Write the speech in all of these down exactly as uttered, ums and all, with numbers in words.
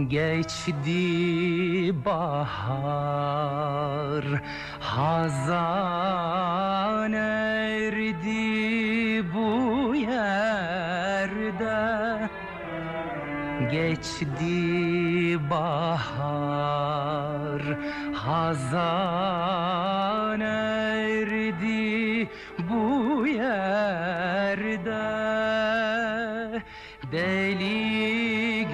Geçti bahar, hazan erdi bu yerde. Geçti bahar, hazan erdi bu yerde. Deli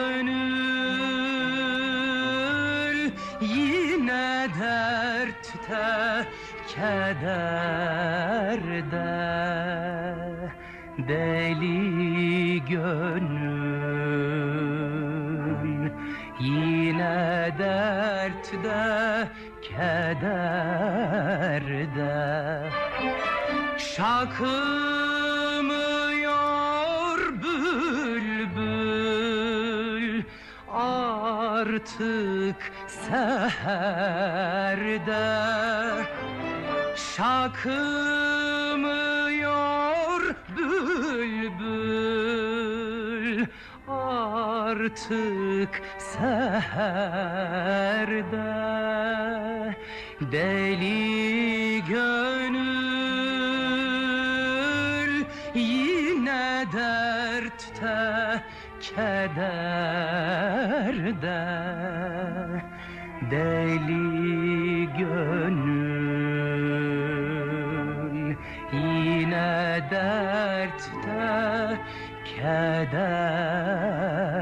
gönül yine dertte, kederde. Deli gönül yine dertte, kederde. Şakımıyor bülbül artık seherde. Şakımıyor bülbül artık seherde. Deli gönül yine dertte, kederde. Deli gönül yine dertte, kederde.